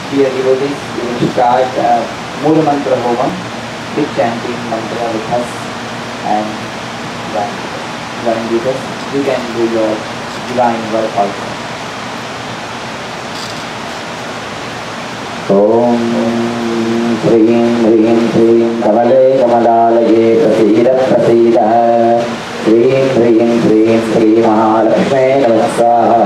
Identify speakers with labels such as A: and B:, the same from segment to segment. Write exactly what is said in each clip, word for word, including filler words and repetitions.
A: Dear devotees, we will start uh, Mula Mantra Homa. Keep chanting mantra with us and join, join with us. You can do your divine work also. Om Shrim Hrim Shrim Kamale Kamalalaye Prasida Prasida Shrim Hrim Shrim Shri Mahalakshmi Namaskaha.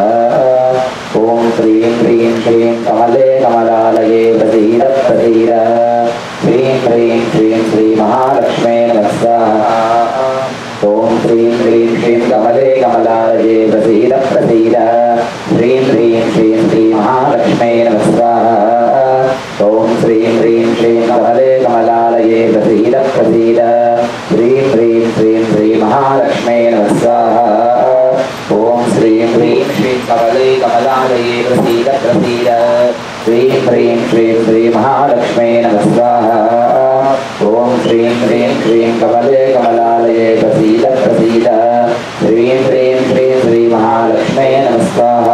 A: Om Shrim Hrim Shrim Kamale Kamalalaye Prasida Prasida Shrim Hrim Shrim Shri Mahalakshmi Namaskaha. Om Shrim Hrim Shrim Kamale Kamalalaye Prasida Prasida Shrim Hrim Shrim Shri Mahalakshmi Namaskaha. Om Shrim Hrim Shrim Kamale Kamalalaye Prasida Prasida Shrim Hrim Shrim Shri Mahalakshmi Namaskaha. Om Shrim Hrim Shrim Kamale Kamalalaye Prasida Prasida Shrim Hrim Shrim Shri Mahalakshmi Namaskaha. Om Shrim Hrim Shrim Kamale Kamalalaye Prasida Prasida Shrim Hrim Shrim Shri Mahalakshmi Namaskaha.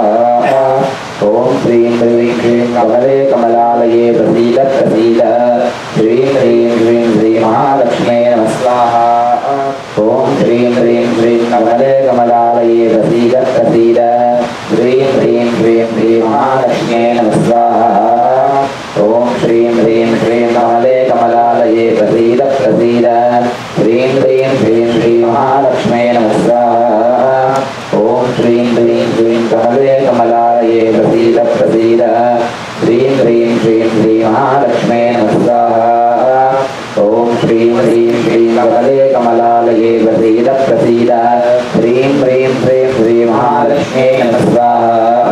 A: Om Shrim Hrim Shrim Kamale Kamalalaye Prasida Prasida Shrim Hrim Shrim Shri Mahalakshmi Namaskaha. Om Shrim Hrim Shrim Kamale Kamalalaye Prasida Prasida Shrim Hrim Shrim Shri Mahalakshmi Namaskaha. Om Shrim Hrim Shrim Kamale Kamalalaye Prasida Prasida Shrim Hrim Shrim Shri Mahalakshmi Namaskaha. Om Shrim Hrim Shrim Kamale Kamalalaye Prasida Prasida Shrim Hrim Shrim Shri Mahalakshmi Namaskaha. Om Shrim Hrim Shrim Kamale Kamalalaye Prasida Prasida Shrim Hrim Shrim Shri Mahalakshmi Namaskaha.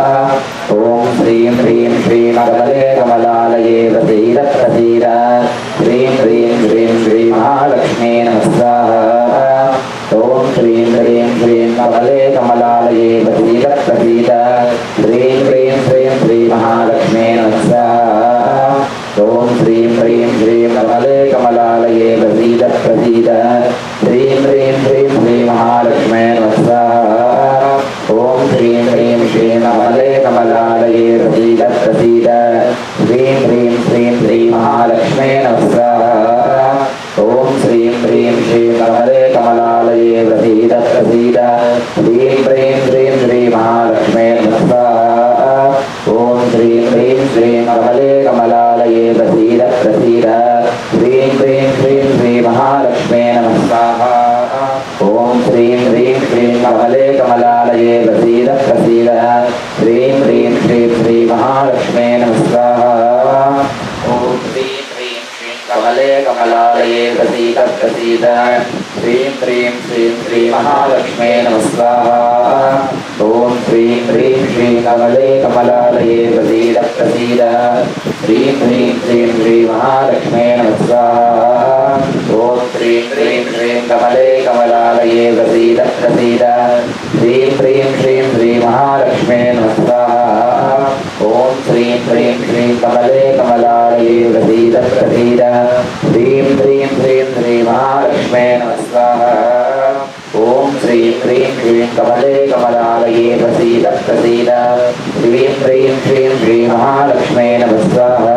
A: Om Shrim Hrim Shrim Kamale Kamalalaye Prasida Prasida Shrim Hrim Shrim Shri Mahalakshmi Namaskaha. Om Shrim Hrim Shrim Kamale Kamalalaye Prasida Prasida Shrim Hrim Shrim Shri Mahalakshmi Namaskaha. Om Shrim Hrim Shrim Kamale Kamalalaye Prasida Prasida Shrim Hrim Shrim Shri Mahalakshmi Namaskaha. Om Shrim Hrim Shrim Kamale Kamalalaye Prasida Prasida Shrim Hrim Shrim Shri Mahalakshmi Namaskaha. Om Shrim Hrim Shrim Kamale Kamalalaye Prasida Prasida Shrim Hrim Shrim Shri Mahalakshmi Namaskaha. Om Shrim Hrim Shrim Kamale Kamalalaye Prasida Prasida Shrim Hrim Shrim Shri Mahalakshmi Namaskaha. Om Shrim Hrim Shrim Kamale Kamalalaye Prasida Prasida Shrim Hrim Shrim Shri Mahalakshmi Namaskaha. Om Shrim Hrim Shrim Kamale Kamalalaye Prasida Prasida Shrim Hrim Shrim Shri Mahalakshmi Namaskaha. Om Shrim Hrim Shrim Kamale Kamalalaye Prasida Prasida Shrim Hrim Shrim Shri Mahalakshmi Namaskaha. Om Shrim Hrim Shrim Kamale Kamalalaye Prasida Prasida Shrim Hrim Shrim Shri Mahalakshmi Namaskaha. Om Shrim Hrim Shrim Kamale Kamalalaye Prasida Prasida Shrim Hrim Shrim Shri Mahalakshmi Namaskaha. Om Shrim Hrim Shrim Kamale Kamalalaye Prasida Prasida Shrim Hrim Shrim Shri Mahalakshmi Namaskaha.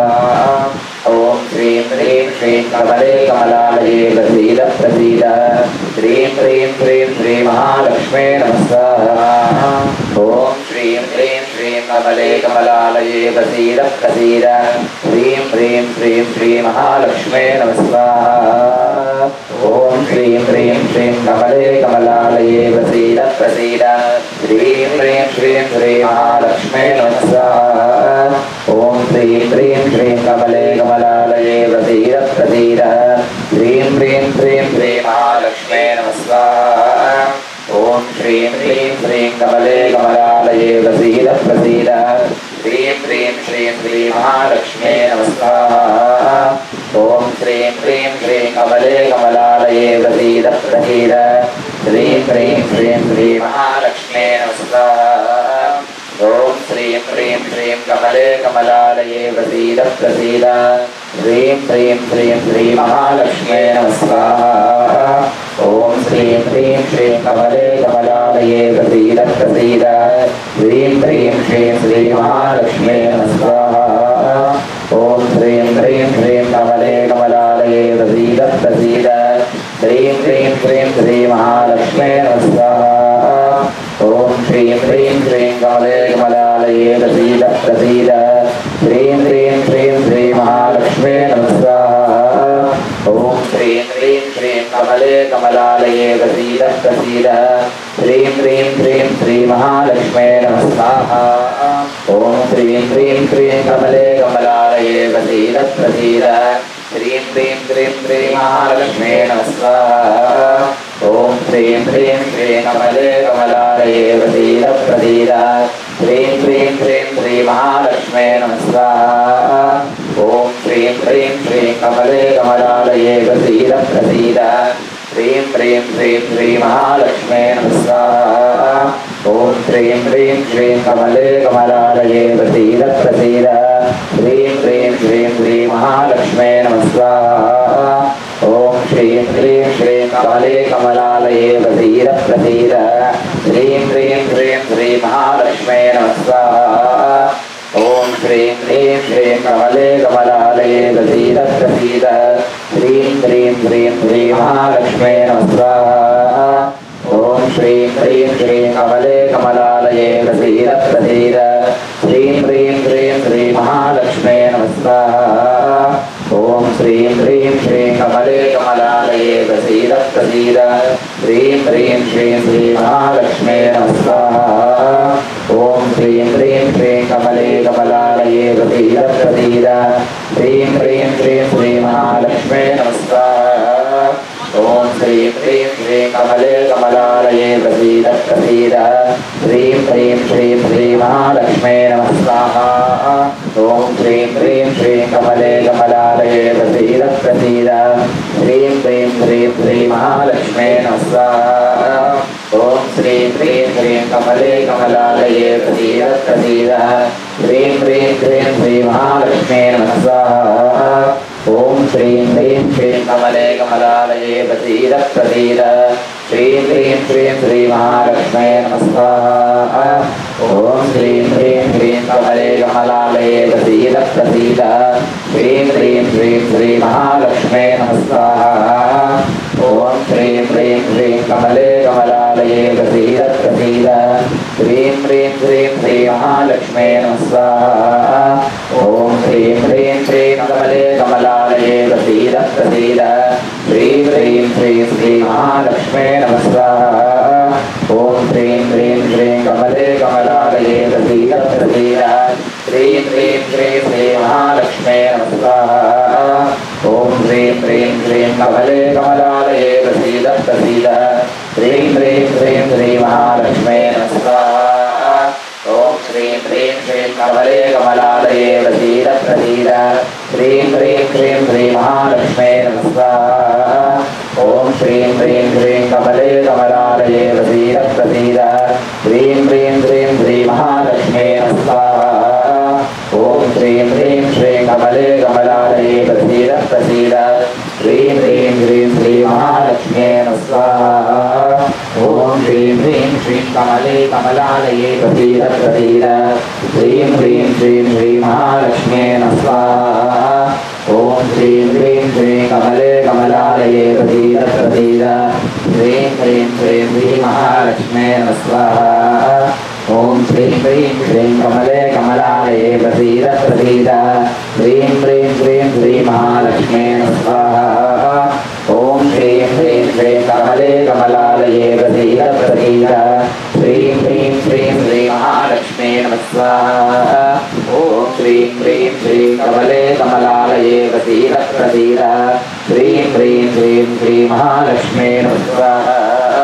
A: Om Shrim Hrim Shrim Kamale Kamalalaye Prasida Prasida Shrim Hrim Shrim Shri Mahalakshmi Namaskaha. Om Shrim Hrim Shrim Kamale Kamalalaye Prasida Prasida Shrim Hrim Shrim Shri Mahalakshmi Namaskaha. Om Shrim Hrim Shrim Kamale Kamalalaye Prasida Prasida Shrim Hrim Shrim Shri Mahalakshmi Namaskaha. Om Shrim Hrim Shrim Kamale Kamalalaye Prasida Prasida Shrim Hrim Shrim Shri Mahalakshmi Namaskaha. Om Shrim Hrim Shrim Kamale Kamalalaye Prasida Prasida Shrim Hrim Shrim Shri Mahalakshmi Namaskaha. Om Shrim Hrim Shrim Kamale Kamalalaye Prasida Prasida Shrim Hrim Shrim Shri Mahalakshmi Namaskaha. Om Shrim Hrim Shrim Kamale Kamalalaye Prasida Prasida Shrim Hrim Shrim Shri Mahalakshmi Namaskaha. Om Shrim Hrim Shrim Kamale Kamalalaye Prasida Prasida Shrim Hrim Shrim Shri Mahalakshmi Namaskaha. प्रसीद प्रसीद श्रीं ह्रीं श्रीं श्री महालक्ष्मे नमः स्वाहा ओम श्रीं ह्रीं श्रीं कमले कमलालये प्रसीद प्रसीद श्रीं ह्रीं श्रीं श्री महालक्ष्मे नमः स्वाहा ओम श्रीं ह्रीं श्रीं कमले कमलालये प्रसीद प्रसीद श्रीं ह्रीं श्रीं श्री महालक्ष्मे नमः स्वाहा ओम श्रीं ह्रीं श्रीं कमले कमलालये प्रसीद प्रसीद श्रीं ह्रीं श्रीं श्री महालक्ष्मे नमः स्वाहा ओम श्रीं ह्रीं श्रीं कमले कमलालये प्रसीद प्रसीद श्रीं ह्रीं श्रीं श्री महालक्ष्मे नमः स्वाहा ओम श्रीं ह्रीं श्रीं कमले कमलालये प्रसीद प्रसीद श्रीं ह्रीं श्रीं श्री महालक्ष्मे नमः स्वाहा ओम श्रीं ह्रीं श्रीं कमले कमलालये प्रसीद प्रसीद श्रीं ह्रीं श्रीं श्री महालक्ष्मे नमः स्वाहा ओम श्रीं ह्रीं श्रीं कमले कमलालये प्रसीद प्रसीद श्रीं ह्रीं श्रीं श्री महालक्ष्मे नमः स्वाहा ओम श्रीं ह्रीं श्रीं कमले कमलालये प्रसीद प्रसीद श्रीं ह्रीं श्रीं श्री महालक्ष्मे नमः स्वाहा ओम श्रीं ह्रीं श्रीं कमले कमलालये प्रसीद प्रसीद श्रीं ह्रीं श्रीं श्री महालक्ष्मे नमः स्वाहा ओम श्रीं ह्रीं श्रीं कमले कमलालये प्रसीद प्रसीद श्रीं ह्रीं श्रीं श्री महालक्ष्मे नमः स्वाहा ओम श्रीं ह्रीं श्रीं कमले कमलालये प्रसीद प्रसीद श्रीं ह्रीं श्रीं श्री महालक्ष्मे नमः स्वाहा ओम श्रीं ह्रीं श्रीं कमले कमलालये प्रसीद प्रसीद श्रीं ह्रीं श्रीं श्री महालक्ष्मे नमः स्वाहा ओम श्रीं ह्रीं श्रीं कमले कमलालये प्रसीद प्रसीद श्रीं ह्रीं श्रीं श्री महालक्ष्मे नमः स्वाहा ओम श्रीं ह्रीं श्रीं कमले कमलालये प्रसीद प्रसीद श्रीं ह्रीं श्रीं श्री महालक्ष्मे नमः स्वाहा ओम श्रीं ह्रीं श्रीं कमले कमलालये प्रसीद प्रसीद श्रीं ह्रीं श्रीं श्री महालक्ष्मे नमः स्वाहा ओम श्रीं ह्रीं श्रीं कमले कमलालये प्रसीद प्रसीद श्रीं ह्रीं श्रीं श्री महालक्ष्मे नमः स्वाहा ओम श्रीं ह्रीं श्रीं कमले कमलालये प्रसीद प्रसीद श्रीं ह्रीं श्रीं श्री महालक्ष्मे नमः स्वाहा ओम श्रीं ह्रीं श्रीं कमले कमलालये प्रसीद प्रसीद श्रीं ह्रीं श्रीं श्री महालक्ष्मे नमः स्वाहा ओम श्रीं ह्रीं श्रीं कमले कमलालये प्रसीद प्रसीद श्रीं ह्रीं श्रीं श्री महालक्ष्मे नमः स्वाहा ओम श्रीं ह्रीं श्रीं कमले कमलालये प्रसीद प्रसीद श्रीं ह्रीं श्रीं श्री महालक्ष्मे नमः स्वाहा ओम श्रीं ह्रीं श्रीं कमले कमलालये प्रसीद प्रसीद श्रीं ह्रीं श्रीं श्री महालक्ष्मे नमः स्वाहा ओम श्रीं ह्रीं श्रीं कमले कमलालये प्रसीद प्रसीद श्रीं ह्रीं श्रीं श्री महालक्ष्मे नमः स्वाहा ओम श्रीं ह्रीं श्रीं कमले कमलालये प्रसीद प्रसीद श्रीं ह्रीं श्रीं श्री महालक्ष्मे नमः स्वाहा ओम श्रीं ह्रीं श्रीं कमले कमलालये प्रसीद प्रसीद श्रीं ह्रीं श्रीं श्री महालक्ष्मे नमः स्वाहा ओम श्रीं ह्रीं श्रीं कमले कमलालये प्रसीद प्रसीद श्रीं ह्रीं श्रीं श्री महालक्ष्मे नमः स्वाहा ओम श्रीं ह्रीं श्रीं कमले कमलालये प्रसीद प्रसीद श्रीं ह्रीं श्रीं श्री महालक्ष्मे नमः स्वाहा ओम श्रीं ह्रीं श्रीं कमले कमलालये प्रसीद प्रसीद श्रीं ह्रीं श्रीं श्री महालक्ष्मे नमः स्वाहा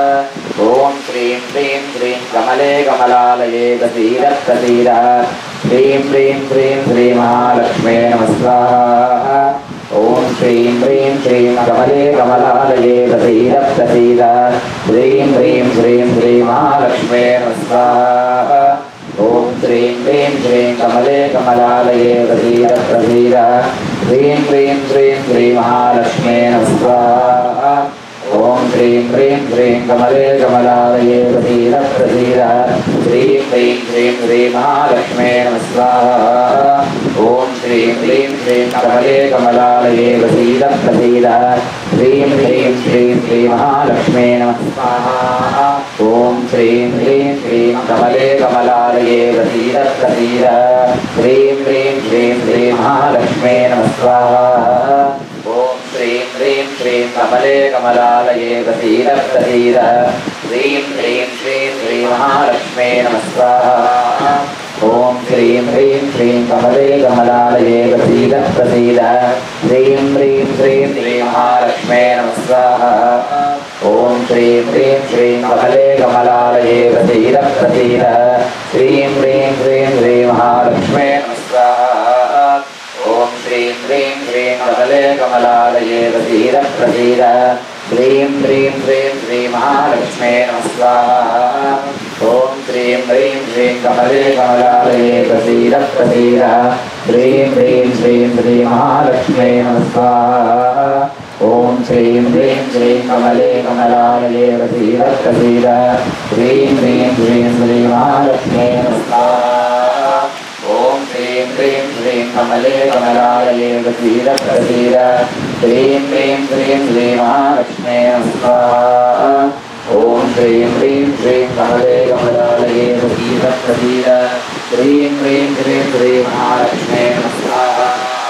A: ओम श्रीं ह्रीं श्रीं कमले कमलालये प्रसीद प्रसीद श्रीं ह्रीं श्रीं श्री महालक्ष्मे नमः स्वाहा ओम श्रीं ह्रीं श्रीं कमले कमलालये प्रसीद प्रसीद श्रीं ह्रीं श्रीं श्री महालक्ष्मे नमः स्वाहा ओम श्रीं ह्रीं श्रीं कमले कमलालये प्रसीद प्रसीद श्रीं ह्रीं श्रीं श्री महालक्ष्मे नमः स्वाहा ओम श्रीं ह्रीं श्रीं कमले कमलालये प्रसीद प्रसीद श्रीं ह्रीं श्रीं श्री महालक्ष्मे नमः स्वाहा ओम श्रीं ह्रीं श्रीं कमले कमलालये प्रसीद प्रसीद श्रीं ह्रीं श्रीं श्री महालक्ष्मे नमः स्वाहा। ॐ श्रीं ह्रीं श्रीं कमले कमलालये प्रसीद प्रसीद ह्रीं ह्रीं श्रीं श्री महालक्ष्मे नमः स्वाहा ॐ श्रीं ह्रीं श्रीं कमले कमलालये प्रसीद प्रसीद ह्रीं ह्रीं श्रीं श्री महालक्ष्मे नमः स्वाहा ॐ श्रीं ह्रीं श्रीं कमले कमलालये प्रसीद प्रसीद ह्रीं ह्रीं श्रीं श्री महालक्ष्मे नमः स्वाहा ॐ श्रीं ह्रीं श्रीं कमले कमलालये प्रसीद प्रसीद ह्रीं ह्रीं श्रीं श्री महालक्ष्मे नमः स्वाहा ॐ श्रीं ह्रीं श्रीं कमले कमलालये प्रसीद प्रसीद ह्रीं ह्रीं श्रीं श्री महालक्ष्मे नमः स्वाहा ॐ श्रीं ह्रीं श्रीं कमले कमलालये प्रसीद प्रसीद ह्रीं ह्रीं श्रीं श्री महालक्ष्मे नमः स्वाहा ॐ श्रीं ह्रीं श्रीं कमले कमलालये प्रसीद प्रसीद ह्रीं ह्रीं श्रीं श्री महालक्ष्मे नमः स्वाहा ॐ श्रीं ह्रीं श्रीं कमले कमलालये प्रसीद प्रसीद ह्रीं ह्रीं श्रीं श्री महालक्ष्मे नमः स्वाहा ॐ श्रीं ह्रीं श्रीं कमले कमलालये प्रसीद प्रसीद ह्रीं ह्रीं श्रीं श्री महालक्ष्मे नमः स्वाहा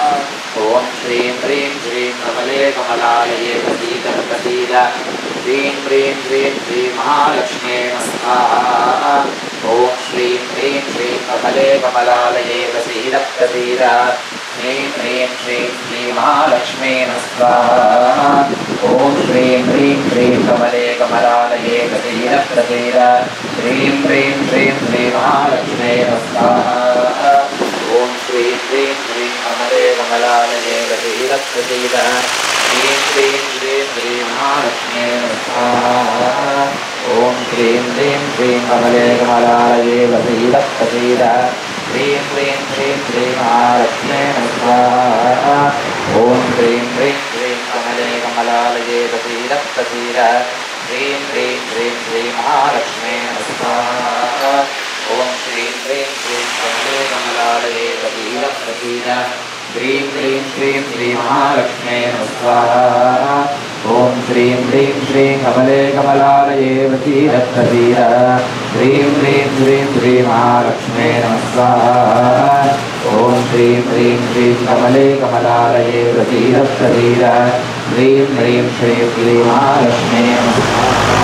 A: ॐ श्रीं ह्रीं श्रीं कमले कमलालये प्रसीद प्रसीद ह्रीं ह्रीं श्रीं श्री महालक्ष्मे नमः स्वाहा ॐ श्रीं ह्रीं श्रीं कमले कमलालये प्रसीद प्रसीद ह्रीं ह्रीं श्रीं श्री महालक्ष्मे नमः स्वाहा ॐ श्रीं ह्रीं श्रीं कमले कमलालये प्रसीद प्रसीद ह्रीं ह्रीं श्रीं श्री महालक्ष्मे नमः स्वाहा ॐ श्रीं ह्रीं श्रीं कमले कमलालये प्रसीद प्रसीद ह्रीं ह्रीं श्रीं श्री महालक्ष्मे नमः स्वाहा ॐ श्रीं ह्रीं श्रीं कमले कमलालये प्रसीद प्रसीद ह्रीं ह्रीं श्रीं श्री महालक्ष्मे नमः स्वाहा ॐ श्रीं ह्रीं श्रीं कमले कमलालये प्रसीद प्रसीद ह्रीं ह्रीं श्रीं श्री महालक्ष्मे नमः स्वाहा ॐ श्रीं ह्रीं श्रीं कमले कमलालये प्रसीद प्रसीद ह्रीं ह्रीं श्रीं श्री महालक्ष्मे नमः स्वाहा ॐ श्रीं ह्रीं श्रीं कमले कमलालये प्रसीद प्रसीद ह्रीं ह्रीं श्रीं श्री महालक्ष्मे नमः स्वाहा ॐ श्रीं ह्रीं श्रीं कमले कमलालये प्रसीद प्रसीद ह्रीं ह्रीं श्रीं श्री महालक्ष्मे नमः स्वाहा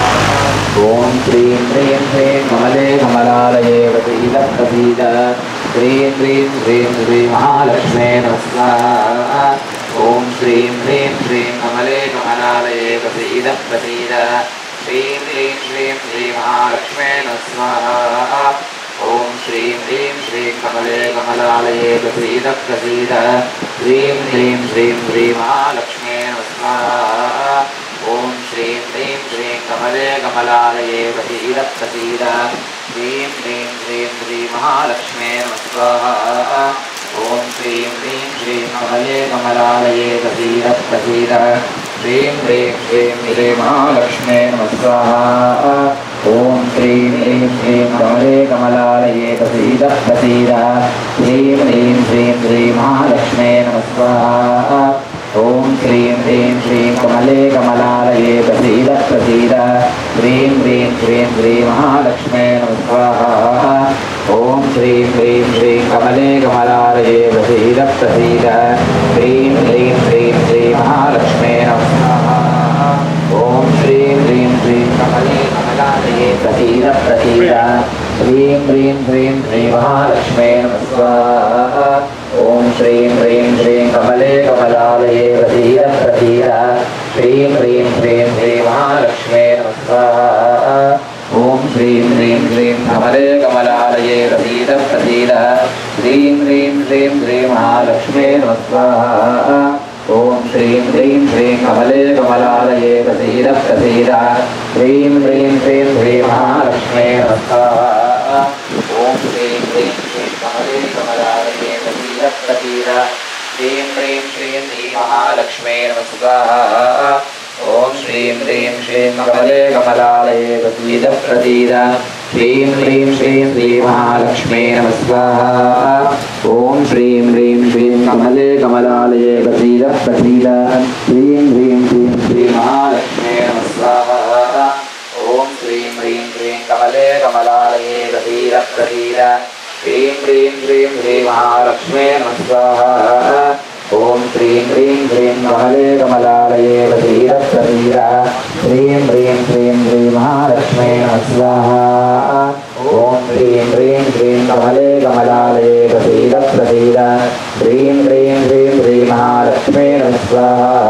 A: ॐ श्रीं ह्रीं श्रीं कमले कमलालये प्रसीद प्रसीद ह्रीं ह्रीं श्रीं श्री महालक्ष्मे नमः स्वाहा ॐ श्रीं ह्रीं श्रीं कमले कमलालये प्रसीद प्रसीद ह्रीं ह्रीं श्रीं श्री महालक्ष्मे नमः स्वाहा ॐ श्रीं ह्रीं श्रीं कमले कमलालये प्रसीद प्रसीद ह्रीं ह्रीं श्रीं श्री महालक्ष्मे नमः स्वाहा ॐ श्रीं ह्रीं श्रीं कमले कमलालये प्रसीद प्रसीद ह्रीं ह्रीं श्रीं श्री महालक्ष्मे नमः स्वाहा ॐ श्रीं ह्रीं श्रीं कमले कमलालये प्रसीद प्रसीद ह्रीं ह्रीं श्रीं श्री महालक्ष्मे नमः स्वाहा ॐ श्रीं ह्रीं श्रीं कमले कमलालये प्रसीद प्रसीद ह्रीं ह्रीं श्रीं श्री महालक्ष्मे नमः स्वाहा ॐ श्रीं ह्रीं श्रीं कमले कमलालये प्रसीद प्रसीद ह्रीं ह्रीं श्रीं श्री महालक्ष्मे नमः स्वाहा ॐ श्रीं ह्रीं श्रीं कमले कमलालये प्रसीद प्रसीद ह्रीं ह्रीं श्रीं श्री महालक्ष्मे नमः स्वाहा ॐ श्रीं ह्रीं श्रीं कमले कमलालये प्रसीद प्रसीद ह्रीं ह्रीं श्रीं श्री महालक्ष्मे नमः स्वाहा ॐ श्रीं ह्रीं श्रीं कमले कमलालये प्रसीद प्रसीद ह्रीं ह्रीं श्रीं श्री महालक्ष्मे नमः स्वाहा ॐ श्रीं ह्रीं श्रीं कमले कमलालये प्रसीद प्रसीद ह्रीं ह्रीं श्रीं श्री महालक्ष्मे नमः स्वाहा ॐ श्रीं ह्रीं श्रीं कमले कमलालये प्रसीद प्रसीद ह्रीं ह्रीं श्रीं श्री महालक्ष्मे नमः स्वाहा ॐ श्रीं ह्रीं श्रीं कमले कमलालये प्रसीद प्रसीद ह्रीं ह्रीं श्रीं श्री महालक्ष्मे नमः स्वाहा ॐ श्रीं ह्रीं श्रीं कमले कमलालये प्रसीद प्रसीद ह्रीं ह्रीं श्रीं श्री महालक्ष्मे नमः स्वाहा ॐ श्रीं ह्रीं श्रीं कमले कमलालये प्रसीद प्रसीद ह्रीं ह्रीं श्रीं श्री महालक्ष्मे नमः स्वाहा ॐ श्रीं ह्रीं प्रसीद ह्रीं ह्रीं ह्रीं ह्रीं महालक्ष्मे नमः स्वाहा ॐ श्रीं ह्रीं ह्रीं कमले कमलालये प्रसीद प्रसीद ह्रीं ह्रीं ह्रीं ह्रीं महालक्ष्मे नमः स्वाहा ॐ श्रीं ह्रीं ह्रीं कमले कमलालये प्रसीद प्रसीद ह्रीं ह्रीं ह्रीं ह्रीं महालक्ष्मे नमः स्वाहा